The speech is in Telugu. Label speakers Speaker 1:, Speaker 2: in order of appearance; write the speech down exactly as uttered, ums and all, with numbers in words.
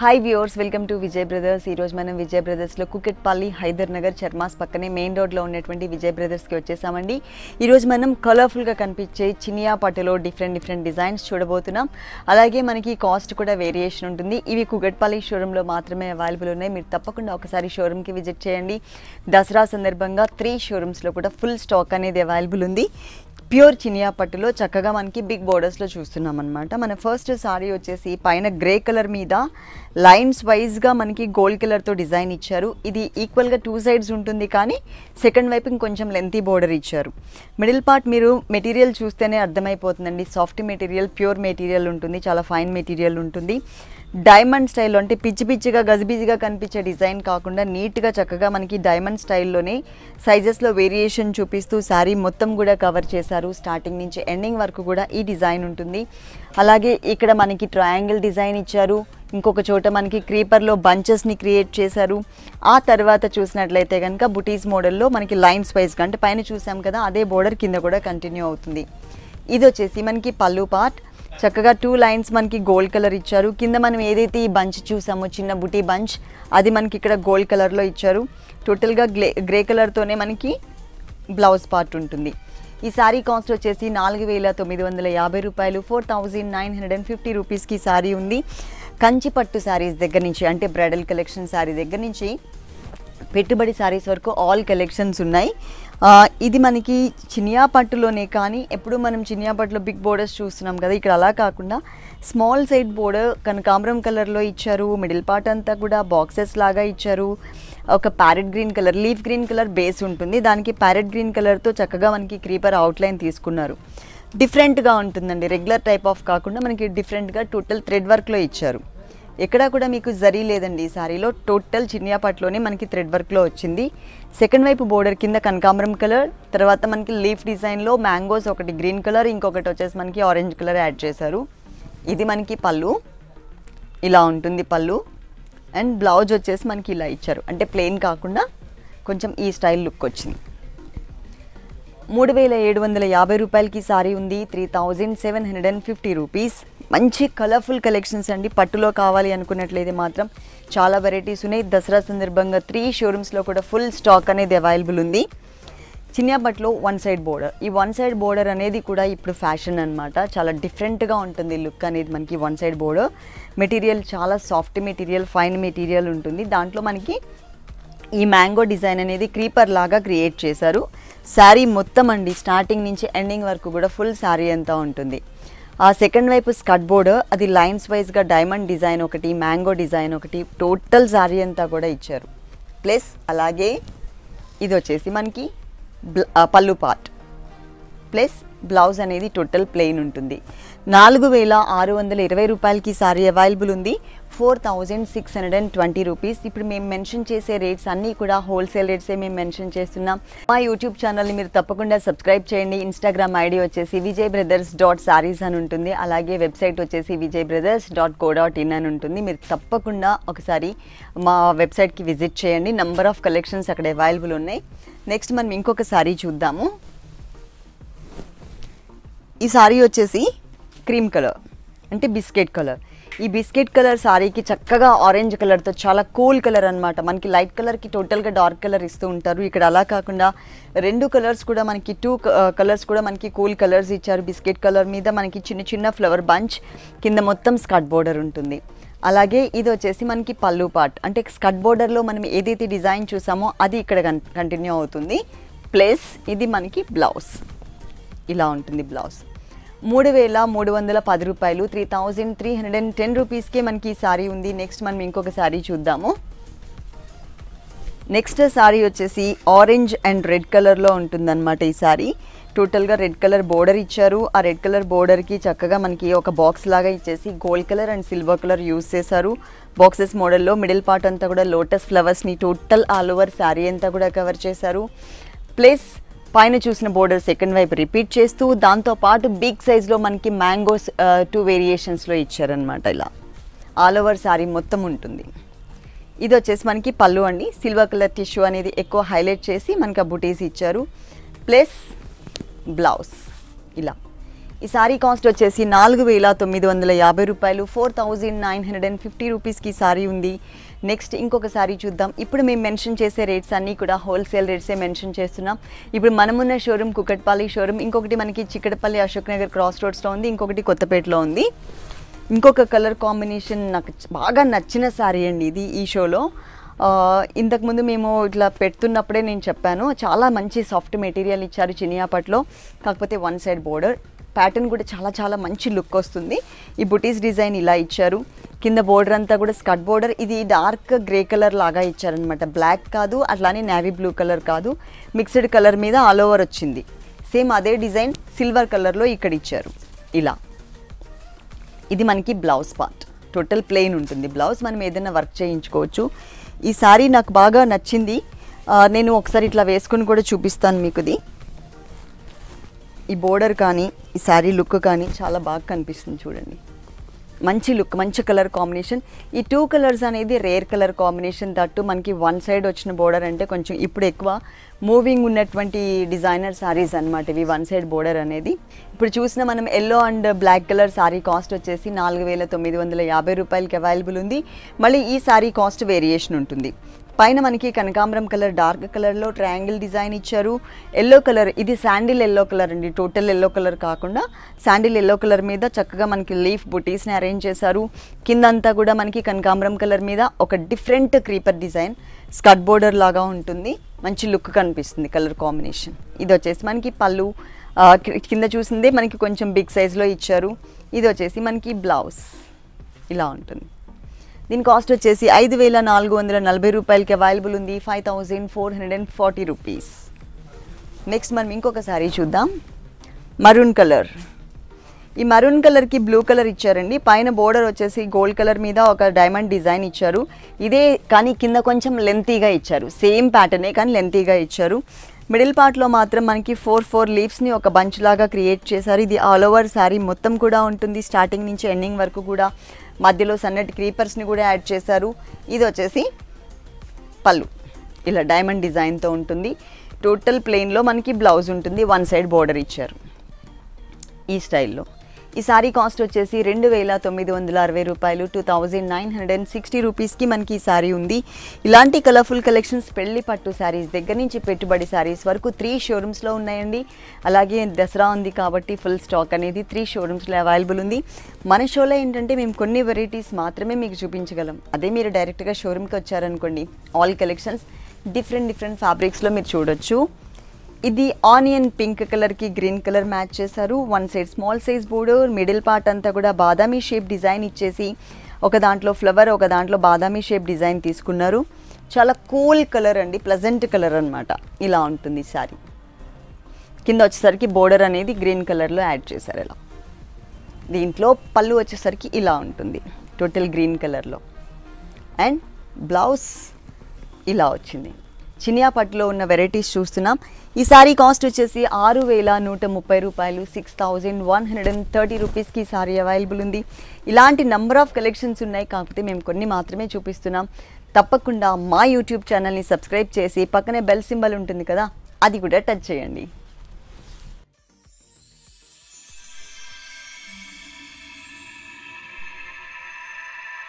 Speaker 1: Hi viewers, welcome to Vijay brothers. ఈరోజు మనం విజయ్ బ్రదర్స్లో కుకట్పల్లి, హైదర్ నగర్, చర్మాస్ పక్కనే మెయిన్ రోడ్లో ఉన్నటువంటి విజయ్ బ్రదర్స్కి వచ్చేసామండి. ఈరోజు మనం కలర్ఫుల్గా కనిపించే చినియా పట్టులో డిఫరెంట్ డిఫరెంట్ డిజైన్స్ చూడబోతున్నాం. అలాగే మనకి కాస్ట్ కూడా వేరియేషన్ ఉంటుంది. ఇవి కుకట్పల్లి షోరూంలో మాత్రమే అవైలబుల్ ఉన్నాయి. మీరు తప్పకుండా ఒకసారి షోరూమ్కి విజిట్ చేయండి. దసరా సందర్భంగా త్రీ షోరూమ్స్లో కూడా ఫుల్ స్టాక్ అనేది అవైలబుల్ ఉంది. ప్యూర్ చినియా పట్టులో చక్కగా మనకి బిగ్ బోర్డర్స్లో చూస్తున్నాం అనమాట. మన ఫస్ట్ సారీ వచ్చేసి పైన గ్రే కలర్ మీద లైన్స్ వైజ్గా మనకి గోల్డ్ కలర్తో డిజైన్ ఇచ్చారు. ఇది ఈక్వల్గా టూ సైడ్స్ ఉంటుంది, కానీ సెకండ్ వైపు ఇంకొంచెం లెంతీ బోర్డర్ ఇచ్చారు. మిడిల్ పార్ట్ మీరు మెటీరియల్ చూస్తేనే అర్థమైపోతుందండి. సాఫ్ట్ మెటీరియల్, ప్యూర్ మెటీరియల్ ఉంటుంది, చాలా ఫైన్ మెటీరియల్ ఉంటుంది. డైమండ్ స్టైల్లో అంటే పిచ్చి పిచ్చిగా గజిబిజిగా కనిపించే డిజైన్ కాకుండా నీట్గా చక్కగా మనకి డైమండ్ స్టైల్లోనే సైజెస్లో వేరియేషన్ చూపిస్తూ శారీ మొత్తం కూడా కవర్ చేశారు. స్టార్టింగ్ నుంచి ఎండింగ్ వరకు కూడా ఈ డిజైన్ ఉంటుంది. అలాగే ఇక్కడ మనకి ట్రయాంగిల్ డిజైన్ ఇచ్చారు. ఇంకొక చోట మనకి క్రీపర్లో బంచెస్ని క్రియేట్ చేశారు. ఆ తర్వాత చూసినట్లయితే కనుక బుటీస్ మోడల్లో మనకి లైన్స్ వైజ్గా అంటే పైన చూసాం కదా, అదే బోర్డర్ కింద కూడా కంటిన్యూ అవుతుంది. ఇది వచ్చేసి మనకి పళ్ళు పార్ట్. చక్కగా టూ లైన్స్ మనకి గోల్డ్ కలర్ ఇచ్చారు. కింద మనం ఏదైతే ఈ బంచ్ చూసామో చిన్న బుటీ బంచ్, అది మనకి ఇక్కడ గోల్డ్ కలర్లో ఇచ్చారు. టోటల్గా గ్రే గ్రే కలర్తోనే మనకి బ్లౌజ్ పార్ట్ ఉంటుంది. ఈ శారీ కాస్ట్ వచ్చేసి నాలుగు వేల తొమ్మిది వందల యాభై రూపాయలు four thousand nine hundred and fifty రూపీస్కి శారీ ఉంది. కంచి పట్టు శారీస్ దగ్గర నుంచి అంటే బ్రైడల్ కలెక్షన్ శారీ దగ్గర నుంచి పెట్టుబడి శారీస్ వరకు ఆల్ కలెక్షన్స్ ఉన్నాయి. ఇది మనకి చినియా పట్టులోనే, కానీ ఎప్పుడు మనం చినియా పట్టులో బిగ్ బోర్డర్స్ చూస్తున్నాం కదా, ఇక్కడ అలా కాకుండా స్మాల్ సైడ్ బోర్డర్ కనకాంబరం కలర్లో ఇచ్చారు. మిడిల్ పార్ట్ అంతా కూడా బాక్సెస్ లాగా ఇచ్చారు. ఒక parrot green colour, leaf green colour base ఉంటుంది, దానికి ప్యారెట్ గ్రీన్ కలర్తో చక్కగా మనకి క్రీపర్ అవుట్లైన్ తీసుకున్నారు. డిఫరెంట్గా ఉంటుందండి, రెగ్యులర్ టైప్ ఆఫ్ కాకుండా మనకి డిఫరెంట్గా టోటల్ థ్రెడ్ వర్క్లో ఇచ్చారు. ఎక్కడా కూడా మీకు జరీ లేదండి ఈ శారీలో. టోటల్ చినియా పట్టులోనే మనకి థ్రెడ్ వర్క్లో వచ్చింది. సెకండ్ వైపు బోర్డర్ కింద కనకాంబరం కలర్, తర్వాత మనకి లీఫ్ డిజైన్లో మ్యాంగోస్, ఒకటి గ్రీన్ కలర్, ఇంకొకటి వచ్చేసి మనకి ఆరెంజ్ కలర్ యాడ్ చేశారు. ఇది మనకి పళ్ళు, ఇలా ఉంటుంది పళ్ళు. అండ్ బ్లౌజ్ వచ్చేసి మనకి ఇలా ఇచ్చారు, అంటే ప్లెయిన్ కాకుండా కొంచెం ఈ స్టైల్ లుక్ వచ్చింది. మూడు వేల ఏడు వందల యాభై రూపాయలకి సారీ ఉంది. Three thousand seven hundred and fifty rupees. మంచి కలర్ఫుల్ కలెక్షన్స్ అండి. పట్టులో కావాలి అనుకున్నట్లయితే మాత్రం చాలా వెరైటీస్ ఉన్నాయి. దసరా సందర్భంగా త్రీ షోరూమ్స్లో కూడా ఫుల్ స్టాక్ అనేది అవైలబుల్ ఉంది. చినియా పట్టులో వన్ సైడ్ బోర్డర్, ఈ వన్ సైడ్ బోర్డర్ అనేది కూడా ఇప్పుడు ఫ్యాషన్ అనమాట. చాలా డిఫరెంట్గా ఉంటుంది లుక్ అనేది మనకి వన్ సైడ్ బోర్డర్. మెటీరియల్ చాలా సాఫ్ట్ మెటీరియల్, ఫైన్ మెటీరియల్ ఉంటుంది. దాంట్లో మనకి ఈ మ్యాంగో డిజైన్ అనేది క్రీపర్ లాగా క్రియేట్ చేశారు. శారీ మొత్తం అండి స్టార్టింగ్ నుంచి ఎండింగ్ వరకు కూడా ఫుల్ శారీ అంతా ఉంటుంది. ఆ సెకండ్ వైపు స్కర్ట్ బోర్డర్, అది లైన్స్ వైజ్గా డైమండ్ డిజైన్ ఒకటి, మ్యాంగో డిజైన్ ఒకటి, టోటల్ శారీ అంతా కూడా ఇచ్చారు. ప్లస్ అలాగే ఇది వచ్చేసి మనకి పళ్ళు పార్ట్, ప్లస్ బ్లౌజ్ అనేది టోటల్ ప్లెయిన్ ఉంటుంది. నాలుగు వేల ఆరు వందల ఇరవై రూపాయలకి సారీ అవైలబుల్ ఉంది. Four thousand six hundred and twenty rupees. ఇప్పుడు మేము మెన్షన్ చేసే రేట్స్ అన్నీ కూడా హోల్సేల్ రేట్సే మేము మెన్షన్ చేస్తున్నాం. మా యూట్యూబ్ ఛానల్ని మీరు తప్పకుండా సబ్స్క్రైబ్ చేయండి. ఇన్స్టాగ్రామ్ ఐడి వచ్చేసి విజయ్ బ్రదర్స్ డాట్ సారీస్ అని ఉంటుంది. అలాగే వెబ్సైట్ వచ్చేసి Vijay brothers dot co dot in అని ఉంటుంది. మీరు తప్పకుండా ఒకసారి మా వెబ్సైట్కి విజిట్ చేయండి. నెంబర్ ఆఫ్ కలెక్షన్స్ అక్కడ అవైలబుల్ ఉన్నాయి. నెక్స్ట్ మనం ఇంకొక సారీ చూద్దాము. ఈ సారీ వచ్చేసి క్రీమ్ కలర్ అంటే బిస్కెట్ కలర్. ఈ బిస్కెట్ కలర్ సారీకి చక్కగా ఆరెంజ్ కలర్తో చాలా కూల్ కలర్ అనమాట. మనకి లైట్ కలర్కి టోటల్గా డార్క్ కలర్ ఇస్తూ ఉంటారు. ఇక్కడ అలా కాకుండా రెండు కలర్స్ కూడా మనకి టూ కలర్స్ కూడా మనకి కూల్ కలర్స్ ఇచ్చారు. బిస్కెట్ కలర్ మీద మనకి చిన్న చిన్న ఫ్లవర్ బంచ్, కింద మొత్తం స్కర్ట్ బోర్డర్ ఉంటుంది. అలాగే ఇది వచ్చేసి మనకి పళ్ళు పార్ట్, అంటే స్కర్ట్ బోర్డర్లో మనం ఏదైతే డిజైన్ చూసామో అది ఇక్కడ కంటిన్యూ అవుతుంది. ప్లస్ ఇది మనకి బ్లౌజ్, ఇలా ఉంటుంది బ్లౌజ్. మూడు వేల మూడు వందల పది రూపాయలు three thousand three hundred and ten రూపీస్కే మనకి ఈ సారీ ఉంది. నెక్స్ట్ మనం ఇంకొక సారీ చూద్దాము. నెక్స్ట్ సారీ వచ్చేసి ఆరెంజ్ అండ్ రెడ్ కలర్లో ఉంటుందన్నమాట. ఈ సారీ టోటల్గా రెడ్ కలర్ బోర్డర్ ఇచ్చారు. ఆ రెడ్ కలర్ బోర్డర్కి చక్కగా మనకి ఒక బాక్స్ లాగా ఇచ్చేసి gold colour and silver colour use చేశారు. బాక్సెస్ మోడల్లో మిడిల్ పార్ట్ అంతా కూడా లోటస్ ఫ్లవర్స్ని టోటల్ ఆల్ ఓవర్ శారీ అంతా కూడా కవర్ చేశారు. ప్లస్ పైన చూసిన బోర్డర్ సెకండ్ వైపు రిపీట్ చేస్తూ దాంతోపాటు బిగ్ సైజ్లో మనకి మ్యాంగోస్ టూ వేరియేషన్స్లో ఇచ్చారనమాట. ఇలా ఆల్ ఓవర్ శారీ మొత్తం ఉంటుంది. ఇది వచ్చేసి మనకి పళ్ళు అండి. సిల్వర్ కలర్ టిష్యూ అనేది ఎక్కువ హైలైట్ చేసి మనకి ఆ బుటీస్ ఇచ్చారు. ప్లస్ బ్లౌజ్ ఇలా ఈ సారీ కాస్ట్ వచ్చేసి నాలుగు వేల తొమ్మిది వందల యాభై రూపాయలు, four thousand nine hundred and fifty రూపీస్కి సారీ ఉంది. నెక్స్ట్ ఇంకొక సారీ చూద్దాం. ఇప్పుడు మేము మెన్షన్ చేసే రేట్స్ అన్నీ కూడా హోల్సేల్ రేట్సే మెన్షన్ చేస్తున్నాం. ఇప్పుడు మనమున్న షోరూమ్ కుకట్పల్లి షోరూమ్, ఇంకొకటి మనకి చిక్కడపల్లి అశోక్ నగర్ క్రాస్ రోడ్స్లో ఉంది, ఇంకొకటి కొత్తపేటలో ఉంది. ఇంకొక కలర్ కాంబినేషన్ నాకు బాగా నచ్చిన సారీ అండి ఇది ఈ షోలో. ఇంతకుముందు మేము ఇట్లా పెడుతున్నప్పుడే నేను చెప్పాను, చాలా మంచి సాఫ్ట్ మెటీరియల్ ఇచ్చారు చినియాపట్లో. కాకపోతే వన్ సైడ్ బోర్డర్ ప్యాటర్న్ కూడా చాలా చాలా మంచి లుక్ వస్తుంది. ఈ బుటీస్ డిజైన్ ఇలా ఇచ్చారు. కింద బోర్డర్ అంతా కూడా స్కర్ట్ బోర్డర్. ఇది డార్క్ గ్రే కలర్ లాగా ఇచ్చారనమాట, బ్లాక్ కాదు అట్లానే నేవీ బ్లూ కలర్ కాదు, మిక్స్డ్ కలర్ మీద ఆల్ ఓవర్ వచ్చింది. సేమ్ అదే డిజైన్ సిల్వర్ కలర్లో ఇక్కడ ఇచ్చారు ఇలా. ఇది మనకి బ్లౌజ్ పార్ట్, టోటల్ ప్లెయిన్ ఉంటుంది బ్లౌజ్, మనం ఏదైనా వర్క్ చేయించుకోవచ్చు. ఈ సారీ నాకు బాగా నచ్చింది. నేను ఒకసారి ఇట్లా వేసుకుని కూడా చూపిస్తాను మీకు. ఇది ఈ బోర్డర్ కానీ ఈ శారీ లుక్ కానీ చాలా బాగా కనిపిస్తుంది చూడండి. మంచి లుక్, మంచి కలర్ కాంబినేషన్. ఈ టూ కలర్స్ అనేది రేర్ కలర్ కాంబినేషన్. దట్టు మనకి వన్ సైడ్ వచ్చిన బోర్డర్ అంటే కొంచెం ఇప్పుడు ఎక్కువ మూవింగ్ ఉన్నటువంటి డిజైనర్ శారీస్ అనమాట ఇవి, వన్ సైడ్ బోర్డర్ అనేది. ఇప్పుడు చూసిన మనం yellow and black colour sari cost వచ్చేసి నాలుగు వేల తొమ్మిది వందల యాభై రూపాయలకి అవైలబుల్ ఉంది. మళ్ళీ ఈ శారీ కాస్ట్ వేరియేషన్ ఉంటుంది. పైన మనకి కనకాంబరం కలర్ డార్క్ కలర్లో ట్రయాంగిల్ డిజైన్ ఇచ్చారు. ఎల్లో కలర్, ఇది శాండిల్ ఎల్లో కలర్ అండి, టోటల్ ఎల్లో కలర్ కాకుండా శాండిల్ ఎల్లో కలర్ మీద చక్కగా మనకి లీఫ్ బుటీస్ని అరేంజ్ చేశారు. కిందంతా కూడా మనకి కనకాంబరం కలర్ మీద ఒక different creeper design, skirt border లాగా ఉంటుంది. మంచి లుక్ కనిపిస్తుంది కలర్ కాంబినేషన్. ఇది వచ్చేసి మనకి పళ్ళు, కింద చూసిందే మనకి కొంచెం బిగ్ సైజ్లో ఇచ్చారు. ఇది వచ్చేసి మనకి బ్లౌజ్ ఇలా ఉంటుంది. దీని కాస్ట్ వచ్చేసి ఐదు వేల నాలుగు వందల నలభై రూపాయలకి అవైలబుల్ ఉంది, five thousand four hundred and forty rupees. Next మనం ఇంకొక సారీ చూద్దాం. Maroon colour. ఈ మరూన్ కలర్కి బ్లూ కలర్ ఇచ్చారండి. పైన బోర్డర్ వచ్చేసి గోల్డ్ కలర్ మీద ఒక డైమండ్ డిజైన్ ఇచ్చారు. ఇదే కానీ కింద కొంచెం లెంతీగా ఇచ్చారు, సేమ్ ప్యాటర్నే కానీ లెంతీగా ఇచ్చారు. మిడిల్ పార్ట్లో మాత్రం మనకి ఫోర్ ఫోర్ లీవ్స్ని ఒక బంచ్ లాగా క్రియేట్ చేశారు. ఇది ఆల్ ఓవర్ శారీ మొత్తం కూడా ఉంటుంది, స్టార్టింగ్ నుంచి ఎండింగ్ వరకు కూడా. మధ్యలో సన్నటి క్రీపర్స్ని కూడా యాడ్ చేశారు. ఇది వచ్చేసి పళ్ళు, ఇలా డైమండ్ డిజైన్తో ఉంటుంది. టోటల్ ప్లెయిన్లో మనకి బ్లౌజ్ ఉంటుంది, వన్ సైడ్ బోర్డర్ ఇచ్చారు ఈ స్టైల్లో. ఈ సారీ కాస్ట్ వచ్చేసి రెండు వేల తొమ్మిది వందల అరవై రూపాయలు, two thousand nine hundred and sixty రూపీస్కి మనకి ఈ సారీ ఉంది. ఇలాంటి కలర్ఫుల్ కలెక్షన్స్ పెళ్లి పట్టు శారీస్ దగ్గర నుంచి పెట్టుబడి శారీస్ వరకు త్రీ షోరూమ్స్లో ఉన్నాయండి. అలాగే దసరా ఉంది కాబట్టి ఫుల్ స్టాక్ అనేది త్రీ షోరూమ్స్లో అవైలబుల్ ఉంది. మన షోలో ఏంటంటే మేము కొన్ని వెరైటీస్ మాత్రమే మీకు చూపించగలం. అదే మీరు డైరెక్ట్గా షోరూమ్కి వచ్చారనుకోండి, ఆల్ కలెక్షన్స్ డిఫరెంట్ డిఫరెంట్ ఫ్యాబ్రిక్స్లో మీరు చూడొచ్చు. ఇది ఆనియన్ పింక్ కలర్కి గ్రీన్ కలర్ మ్యాచ్ చేశారు. One side small size border, middle part అంతా కూడా బాదామీ షేప్ డిజైన్ ఇచ్చేసి ఒక దాంట్లో ఫ్లవర్, ఒక దాంట్లో బాదామీ షేప్ డిజైన్ తీసుకున్నారు. చాలా కూల్ కలర్ అండి, ప్లెజెంట్ కలర్ అనమాట. ఇలా ఉంటుంది శారీ. కింద వచ్చేసరికి బోర్డర్ అనేది గ్రీన్ కలర్లో యాడ్ చేశారు ఇలా. దీంట్లో పళ్ళు వచ్చేసరికి ఇలా ఉంటుంది, టోటల్ గ్రీన్ కలర్లో. అండ్ బ్లౌజ్ ఇలా వచ్చింది. చినియా పట్టులో ఉన్న వెరైటీస్ చూస్తున్నాం. ఈ సారీ కాస్ట్ వచ్చేసి ఆరు వేల నూట ముప్పై రూపాయలు, six thousand one hundred and thirty రూపీస్కి ఈ సారీ అవైలబుల్ ఉంది. ఇలాంటి నెంబర్ ఆఫ్ కలెక్షన్స్ ఉన్నాయి, కాకపోతే మేము కొన్ని మాత్రమే చూపిస్తున్నాం. తప్పకుండా మా యూట్యూబ్ ఛానల్ని సబ్స్క్రైబ్ చేసి పక్కనే బెల్ సింబల్ ఉంటుంది కదా, అది కూడా టచ్ చేయండి.